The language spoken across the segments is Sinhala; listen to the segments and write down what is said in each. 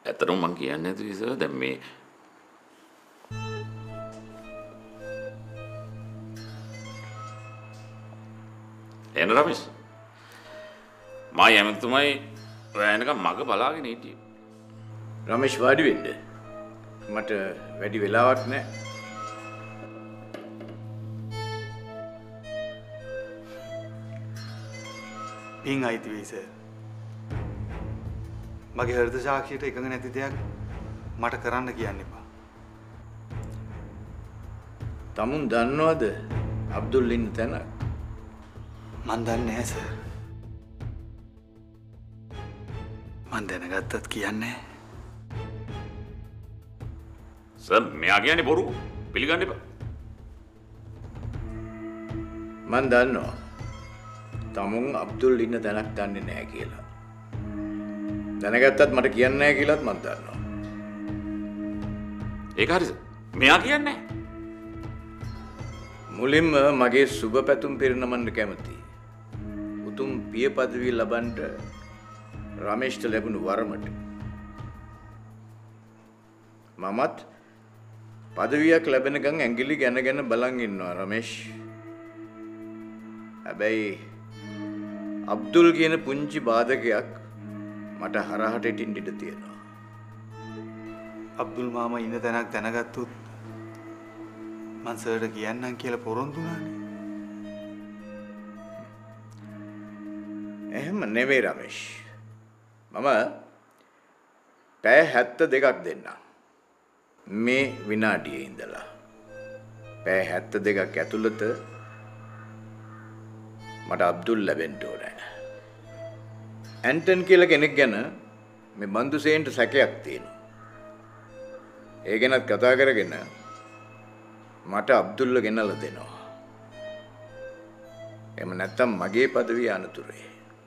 ඇත්තටම මං කියන්නේ නැතුයි සර් දැන් මේ එන රමේෂ් මා යමතුමයි ඔයනක මග බලාගෙන හිටියේ. රමේෂ් වාඩි වෙන්න. මට වැඩි වෙලාවක් නැහැ. පින් අයිති වෙයි සර්. මගේ හෘද සාක්ෂියට එකඟ නැති දෙයක් මට කරන්න කියන්න එපා. තමුන් දන්නවද අබ්දුල් ඉන්න තැන? මන් දන්නේ නැහැ සර්. මන් දැනගත්තත් කියන්නේ සර් මෙයා කියන්නේ බොරු පිළිගන්න එපා. මන් දන්නවා තමුන් අබ්දුල් ඉන්න තැනක් දන්නේ නැහැ කියලා. දැනගත්තත් මට කියන්නේ නැහැ කියලාත් මන් දන්නවා. ඒක හරි සර්. මෙයා කියන්නේ නැහැ. මුලින්ම මගේ සුබ පැතුම් පිරිනමන්න කැමතියි. උතුම් පිය පදවිය ලබන්න රමේෂ්ට ලැබුණු වරමට. මමත් පදවියක් ලැබෙනකන් ඇඟිලි ගැන බලන් ඉන්නවා රමේෂ්. හැබැයි අබ්දුල් කියන පුංචි බාධකයක් මට හරහට ඉටින් ඉඩ තියෙනවා. අබ්දුල් මාමා ඉන්න තැනක් දැනගත්තොත් මං සර්ට කියන්නම් කියලා පොරොන්දු වුණානේ. එහෙම නෙවෙයි රමේෂ්. මම පැය 72ක් දෙන්නම්. මේ විනාඩියේ ඉඳලා පැය 72ක් ඇතුළත මට අබ්දුල් ලැබෙන්න ඕනේ. ඇන්ටන් කියලා කෙනෙක් ගැන මේ බන්දුසේන්ට සැකයක් තියෙනවා. ඒ ගැනත් කතා කරගෙන මට අබ්දුල්ව ගෙනල්ලා දෙනවා. එහෙම නැත්තම් මගේ পদවිය අනතුරේ.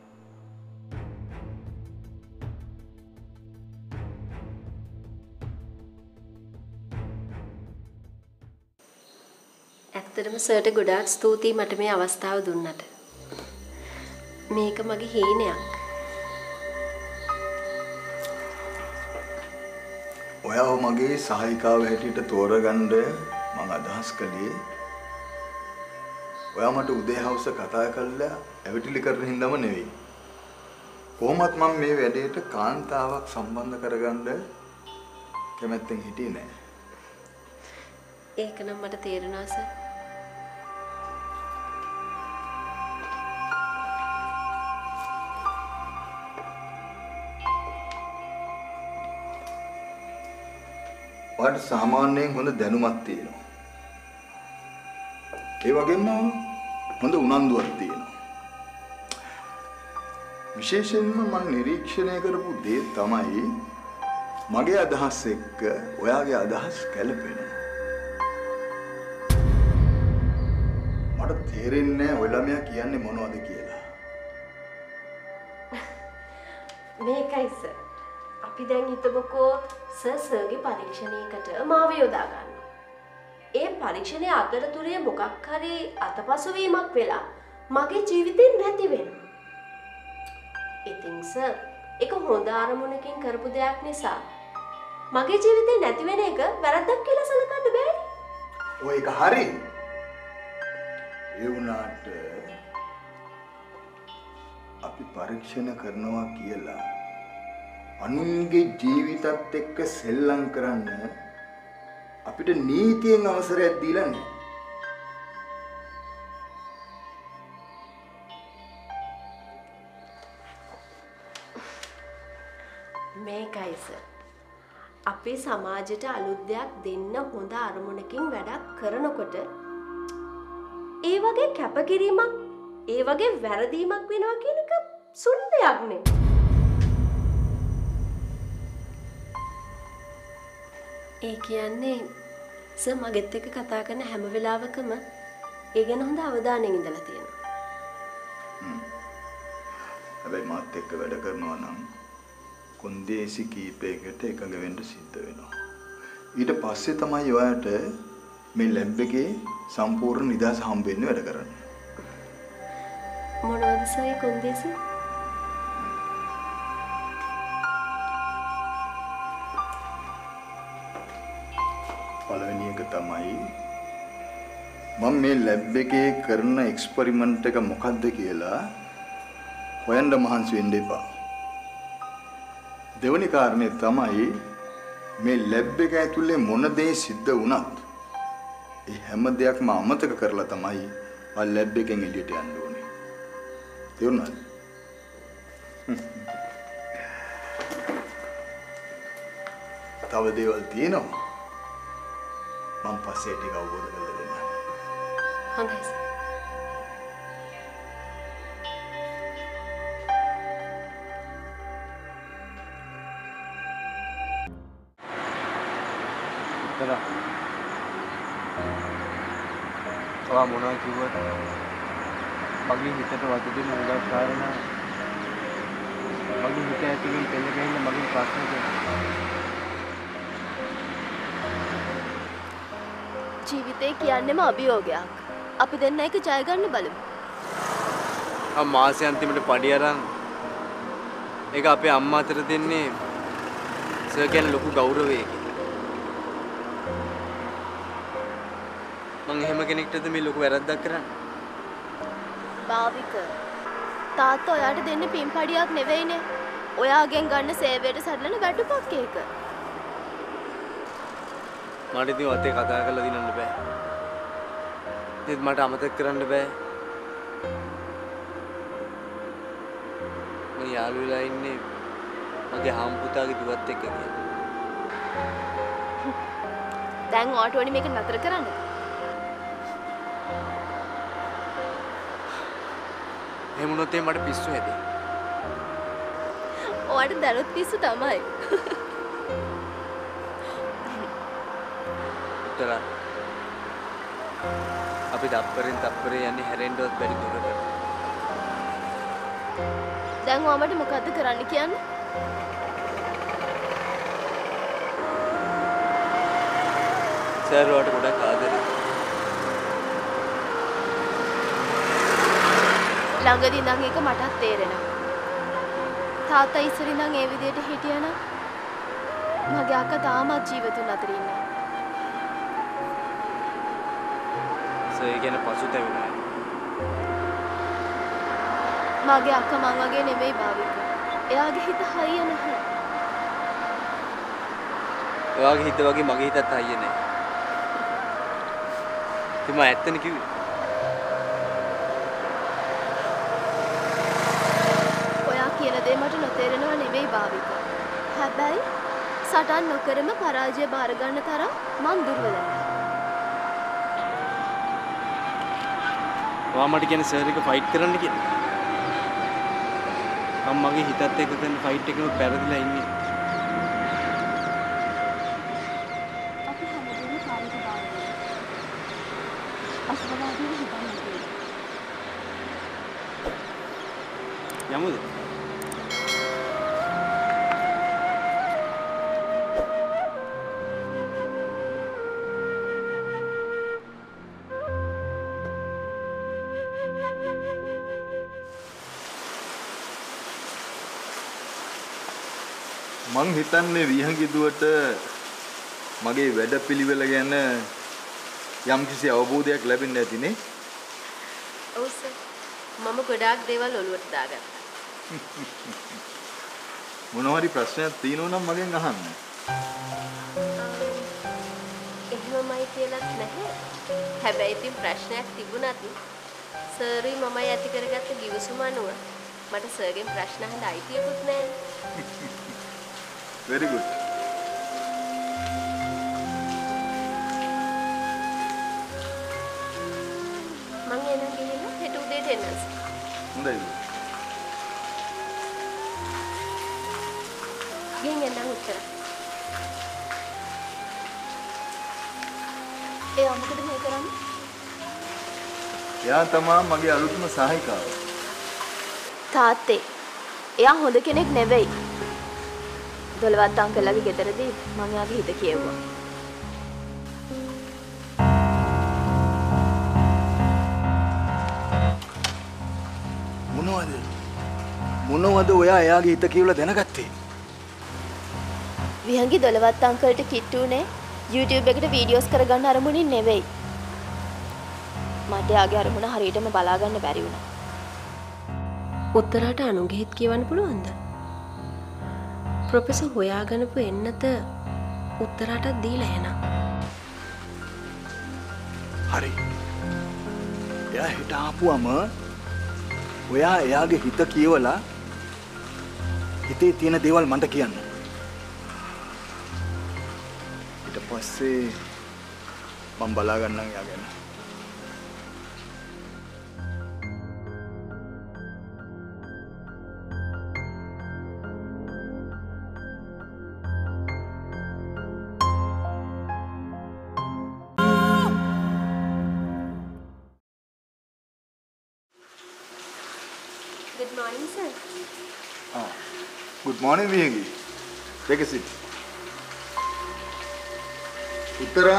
ඇත්තටම සර්ට ගොඩාක් ස්තුතියි මට මේ අවස්ථාව දුන්නට. මේක මගේ හීනයක්. ඔයාව මගේ සහායිකාව හැටියට තෝරගන්න මම අදහස් කළේ ඔයා මට උදේ හවස කතා කරලා ඇවිටිලි කරන හින්දාම නෙවෙයි. කොහොමත් මම මේ වැඩේට කාන්තාවක් සම්බන්ධ කරගන්න කැමැත්තෙන් හිටියේ නෑ. ඒක නම් මට තේරෙනවා සර්. ඔයාට සාමාන්‍යයෙන් හොඳ දැනුමක් තියෙනවා. ඒ වගේම හොඳ උනන්දුවක් තියෙනවා. විශේෂයෙන්ම මම නිරීක්ෂණය කරපු දේ තමයි මගේ අදහස් එක්ක ඔයාගේ අදහස් ගැලපෙනවා. මට තේරෙන්නේ නැහැ ඔය ළමයා කියන්නේ මොනවද කියලා. මේකයි සර්. අපි දැන් හිතමුකෝ සර්ගේ පරීක්ෂණයකට මාව යොදා ගන්නවා. ඒ පරීක්ෂණය අතරතුරේ මොකක් හරි අතපසුවීමක් වෙලා මගේ ජීවිතේ නැති වෙනවා. ඉතින් සර් ඒක හොඳ අරමුණකින් කරපු දෙයක් නිසා මගේ ජීවිතේ නැති වෙන එක වැරද්දක් කියලා සලකන්න බෑනේ. ඔය එක හරි. ඒ වුණාට අපි පරීක්ෂණ කරනවා කියලා අනුන්ගේ ජීවිතත් එක්ක සෙල්ලම් කරන්න අපිට නීතියෙන් අවසරයක් දීලා නැහැ. මේකයි සර්. අපේ සමාජයට අලුත් දෙයක් දෙන්න හොඳ අරමුණකින් වැඩක් කරනකොට ඒ වගේ කැපකිරීමක් ඒ වගේ වැරදීමක් වෙනවා කියන එක සුළු දෙයක් නේ. ඒ කියන්නේ සර් මගෙත් එක්ක කතා කරන හැම වෙලාවකම ඒ ගැන හොඳ අවධානයෙන් ඉඳලා තියෙනවා. හැබැයි මාත් එක්ක වැඩ කරනවා නම් කොන්දේසි කීපයකට එකඟ වෙන්න සිද්ධ වෙනවා. ඊට පස්සේ තමයි ඔයාට මේ ලැබ් එකේ සම්පූර්ණ නිදහස හම්බ වෙන්න වැඩ කරන්න. මොනවද සර් කොන්දේසි? පළවෙනි එක තමයි මම මේ ලැබ් එකේ කරන එක්ස්පරිමන්ට් එක මොකද්ද කියලා හොයන්න මහන්සි වෙන්න එපා. දෙවෙනි කාරණේ තමයි මේ ලැබ් එක ඇතුලේ මොන දේ සිද්ධ වුණත් ඒ හැම දෙයක්ම අමතක කරලා තමයි ආ ලැබ් එකෙන් එළියට යන්න ඕනේ. තේරුණාද? තව දේවල් තියෙනවා. මම පස්සේ ටික අවබෝධ කරලා දෙන්නම්. හොඳයි සර්. ඔයා මොනවා කිව්වද? මගේ හිතට වතුදින උගත් කාරණා මගේ හිත ඇතුලෙන් පෙළ ගැහිලා මගේ ප්‍රශ්න කරනවා. ජීවිතේ කියන්නේම අභියෝගයක්. අපි දෙන්න එක ජය ගන්න බලමු. මාසේ අන්තිමට පඩි අරන් ඒක අපේ අම්මා අතර දෙන්නේ සර් කියන්නේ ලොකු ගෞරවයකින්. මං එහෙම කෙනෙක්ටද මේ ලොකු වැරද්දක් කරන්නේ? භාවික තාත්තා ඔයාට දෙන්නේ පින්පඩියක් නෙවෙයිනේ. ඔයාගෙන් ගන්න සේවයට සැරලන වැටුපක් ඒක. මට ඉතින් ඔතේ කතා කරලා දිනන්න බෑ. ඒත් මට අමතක කරන්න බෑ. මම යාළු වෙලා ඉන්නේ මගේ හාම්පුතාගේ දුවත් එක්ක කියලා. දැන් ඔයාට ඕනි මේක නතර කරන්න. එහෙම වුණොත් මට පිස්සු හැදේ. ඔයාට දැනුත් පිස්සු තමයි. උත්තර අපි දප්පරෙන් තප්පරේ යන්නේ හැරෙන්නවත් බැරි දුරකට. දැන් ඔයා මට මොකද්ද කරන්න කියන්නේ? සර් ඔයාට ගොඩක් ආදරේ. ළඟදී ඉඳන් ඒක මටත් තේරෙනවා. තාත්තා ඉස්සරින් ඉඳන් ඒ විදිහට හිටියනම් මගේ අක්කා තාමත් ජීවිතුන් අතර ඉන්නේ. සර් ඒ කියන්නේ පසුතැවෙනවා. මගේ අක්කා මං වගේ නෙවෙයි භාවික. එයාගේ හිත හයිය නැහැ. ඔයාගේ හිත වගේ මගේ හිතත් හයිය නැහැ. ඉතින් මම ඇත්තනේ කිව්වේ. කියන දේ මට නොතේරෙනවා නෙවෙයි භාවික. හැබැයි සටන් නොකරම පරාජය බාර ගන්න තරම් මං දුර්වල නැහැ. ඔයා මට කියන්නේ සර් එක ෆයිට් කරන්න කියලා. මම මගේ හිතත් එක්ක කරන ෆයිට් එකම පෙරදිලා ඉන්නේ. අපි හැමදේම කාලෙක දාන්න. අසවලාදීව හිතන්න ඕනේ. යමුද? මං හිතන්නේ විහංගිදුවට මගේ වැඩපිළිවෙල ගැන යම්කිසි අවබෝධයක් ලැබෙන්න ඇතිනේ. ඔව් සර්. මම ගොඩාක් දේවල් ඔලුවට දාගත්තා. මොනවා හරි ප්‍රශ්නයක් තියෙනවා නම් මගෙන් අහන්න. එහෙමමයි කියලාත් නැහැ. හැබැයි ඉතින් ප්‍රශ්නයක් තිබුණත් සර්යි මමයි ඇති කරගත්ත ගිවිසුම අනුව මට සර්ගෙන් ප්‍රශ්න අහන්න අයිතියකුත් නැහැ. Very good. මං එනම් ගිහින් හෙට උදේට එන්නම්. හොඳයි. ගිහින් එන්නම් උත්තර. ඒ මොකද මේ කරන්නේ? එයා තමයි මගේ අලුත්ම සහායිකාව. තාත්තේ. එයා හොඳ කෙනෙක් නෙවෙයි. දොළවත් අංකල්ලාගේ ගෙදරදී මං යාගේ හිත කියෙව්වා. මොනවද ඔයා එයාගේ හිත කියලා දැනගත්තේ? විහංගි දොළවත් අංකල්ට කිට්ටුනේ YouTube එකට වීඩියෝස් කරගන්න අරමුණින් නෙවෙයි. මට යාගේ අරමුණ හරියටම බලා ගන්න බැරි වුණා. උත්තරාට අනුගේ හිත කියවන්න පුළුවන්ද? ප්‍රොෆෙසර් හොයාගනපු එන්නත උත්තරාටත් දීලා එනවා. හරි. එයා හිට ආපුවම ඔයා එයාගේ හිත කියවලා හිතේ තියෙන දේවල් මන්ට කියන්න. ඊට පස්සේ මම බලා ගන්නම් එයා ගැන. Good morning, sir. Good morning, Viyangi. Take a seat. Uttara.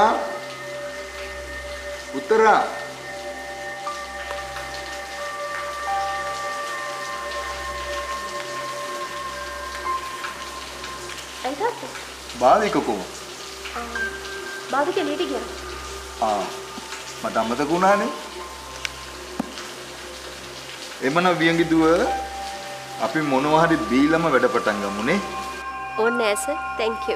එතකොට බාධක කො? බාධක එළියට ගියා. මට අමතක වුණානේ. එමනම් වියංගි දුව අපි මොනවා හරි බීලම වැඩ පටන් ගමුනේ. ඕනේ නෑ සර්. thank you.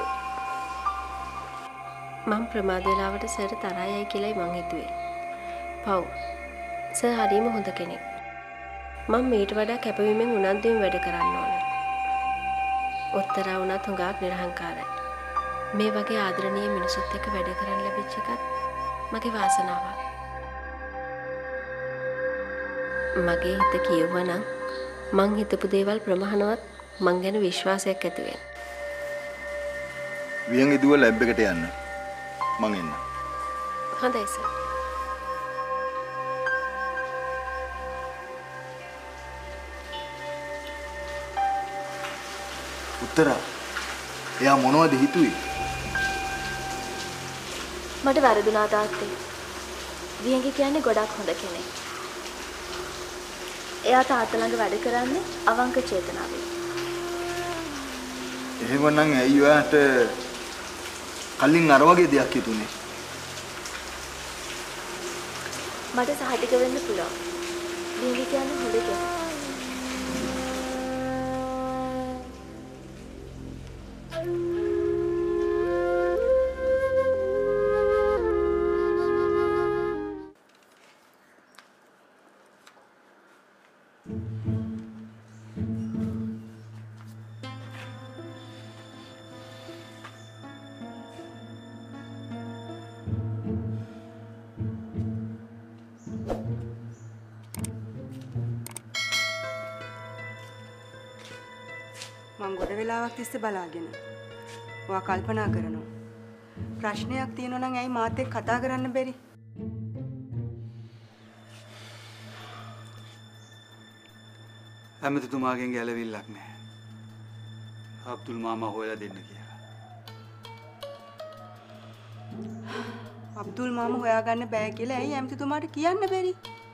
මම ප්‍රමාද වේලාවට සර් තරහයි කියලායි මං හිතුවේ. පව්. සර් හරිම හොඳ කෙනෙක්. මම මේට වඩා කැපවීමෙන් උනන්දුවෙන් වැඩ කරන්න ඕන. උත්තරා වුණත් හුඟක් නිර්හංකාරයි. මේ වගේ ආදරණීය මිනිසුත් එක්ක වැඩ කරන්න ලැබිච්ච එකත් මගේ වාසනාවක්. මගේ හිත කියවනම් මං හිතපු දේවල් ප්‍රමාණවත් මං ගැන විශ්වාසයක් ඇති වෙන. වියංගි දුව ලැබ් එකට යන්න. මං එන්න. හොඳයි සර්. උත්තරා. එයා මොනවද හිතුවේ? මට වැරදුනා තාත්තේ. වියංගි කියන්නේ ගොඩක් හොඳ කෙනෙක්. එයා තාත්තා ළඟ වැඩ කරන්නේ අවංක චේතනාවෙන්. එහෙමනම් ඇයි ඔයාට කලින් අර වගේ දෙයක් හිතුනේ? මට සහතික වෙන්න පුළුවන්. වියංගි කියන්නේ හොඳ කෙනෙක්. මං ගොඩ වෙලාවක් තිස්සේ බලාගෙන ඔයා කල්පනා කරනවා ප්‍රශ්නයක් තියෙනවා නම් ඇයි මාත් එක්ක කතා කරන්න බැරි? ඇමතිතුමාගෙන් ගැලවිල්ලක් නැහැ. අබ්දුල් මාමා හොයලා දෙන්න කියලා. අබ්දුල් මාමා හොයාගන්න බෑ කියලා ඇයි ඇමතිතුමාට කියන්න බැරි?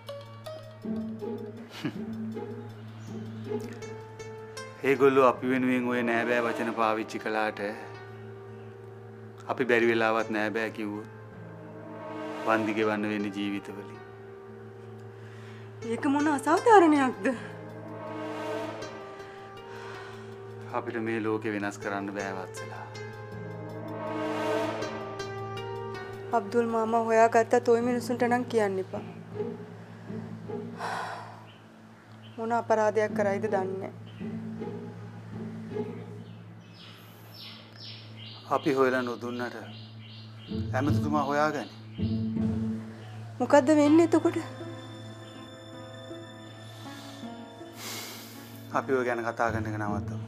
ඒගොල්ලෝ අපි වෙනුවෙන් ඔය නෑ බෑ වචන පාවිච්චි කළාට අපි බැරි වෙලාවත් නෑ බෑ කිව්වොත් වන්දි ගෙවන්න වෙන්නේ ජීවිතවලින්. ඒක මොන අසාධාරණයක්ද? අපිට මේ ලෝකෙ වෙනස් කරන්න බෑ වත්සලා. අබ්දුල් මාමා හොයාගත්තත් ওই මිනිසුන්ට නම් කියන්න එපා. මොන අපරාධයක් කරයිද දන්නේ නැහැ. අපි හොයලා නොදුන්නට ඇමතිතුමා හොයාගනි. මොකද්ද වෙන්නේ එතකොට? අපි ඔය ගැන කතා කරන එක නවත්තමු.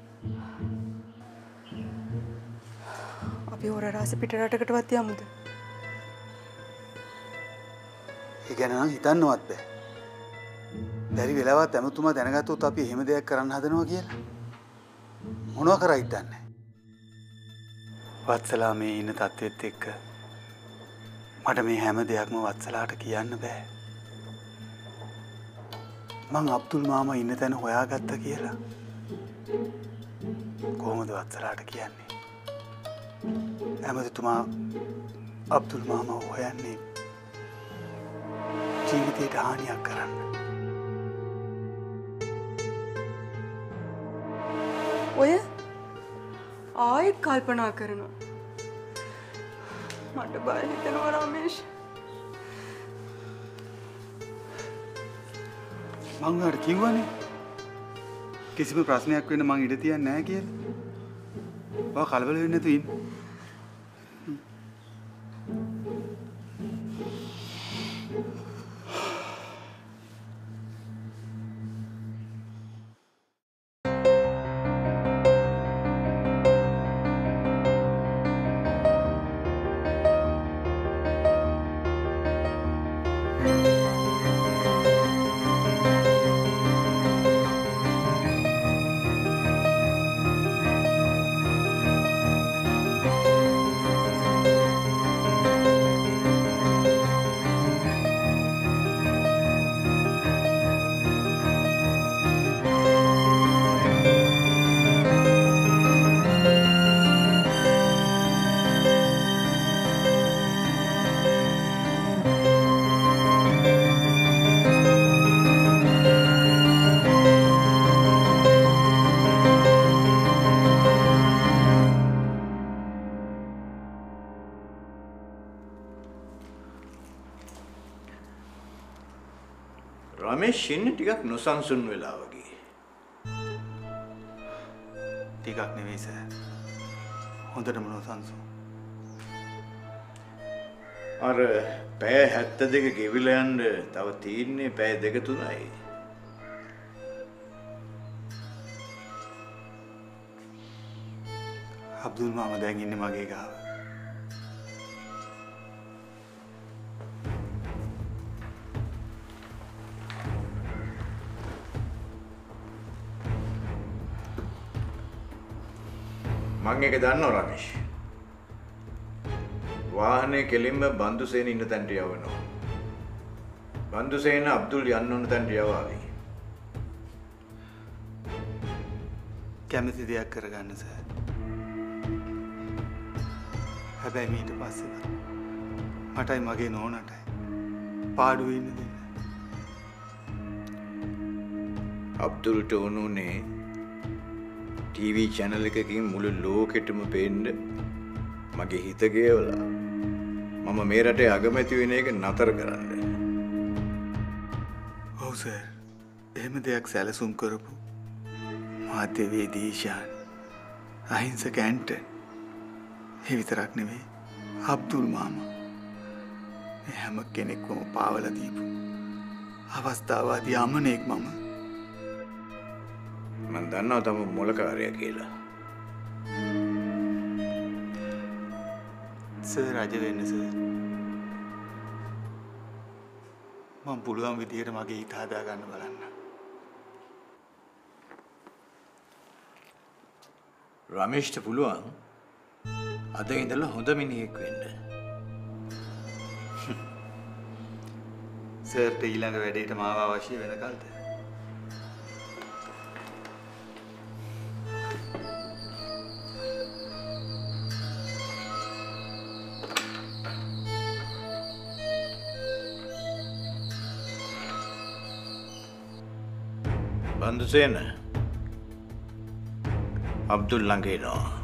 අපි හොර රාස පිට රටකටවත් යමුද? ඒ ගැන නම් හිතන්නවත් බෑ. බැරි වෙලාවත් ඇමතිතුමා දැනගත්තොත් අපි එහෙම දෙයක් කරන්න හදනවා කියලා මොනවා කරයිද දන්නේ. වත්සලා මේ ඉන්න තත්ත්වෙත් එක්ක මට මේ හැම දෙයක්ම වත්සලාට කියන්න බෑ. මං අබ්දුල් මාමා ඉන්න තැන හොයාගත්ත කියලා කොහොමද වත්සලාට කියන්නේ? ඇමතිතුමා අබ්දුල් මාමා හොයන්නේ ජීවිතයට හානියක් කරන්න. ඔය ආයෙත් කල්පනා කරනවා. මට බය හිතෙනවා රමේෂ්. මං ඔයාලට කිව්වනේ කිසිම ප්‍රශ්නයක් වෙන්න මං ඉඩ තියන්නේ නැහැ කියලා. ඔයා කලබල වෙන්නේ නැතුව ඉන්න. රමේෂ් ඉන්නේ ටිකක් නොසන්සුන් වෙලා වගේ. ටිකක් නෙවෙයි සර්. හොඳටම නොසන්සුන්. අර පැය 72 ගෙවිලා යන්න තව තියෙන්නේ පැය 2-3යි. අබ්දුල් මාමා දැන් ඉන්නේ මගේ ගාව. මං එක දන්නවා රමේෂ්. වාහනේ කෙලින්ම බන්දුසේන ඉන්න තැනට යවනවා. බන්දුසේන අබ්දුල් යන්න ඕන තැනට යවාවි. කැමති දෙයක් කරගන්න සර්. හැබැයි ඊට පස්සේ මටයි මගේ නෝනටයි පාඩුවේ ඉන්න දෙන්න. අබ්දුල්ට උනුනේ TV channel එකකින් මුළු ලෝකෙටම පේන්න මගේ හිත ගේවලා මම මේ රටේ අගමැති වෙන එක නතර කරන්න. ඔව් සර්. එහෙම දෙයක් සැලසුම් කරපු මාධ්‍යවේදී ඊශාන් අහිංසක ඇන්ටන් ඒ විතරක් නෙවෙයි අබ්දුල් මාමා මේ හැම කෙනෙක්වම පාවලා දීපු අවස්ථාවාදී අමනෙක් මම. මම දන්නවා තම මොලකාරයා කියලා. සර් රජ වෙන්න සර්. මම පුළුවන් විදියට මගේ හිත හදා ගන්න බලන්න. රමේෂ්ට පුළුවන් අද ඉඳලා හොඳ මිනිහෙක් වෙන්න. සර්ට ඊළඟ වැඩේට මාව අවශ්‍ය වෙනකල්ද? බන්දුසේන අබ්දුල් ළඟ එනවා.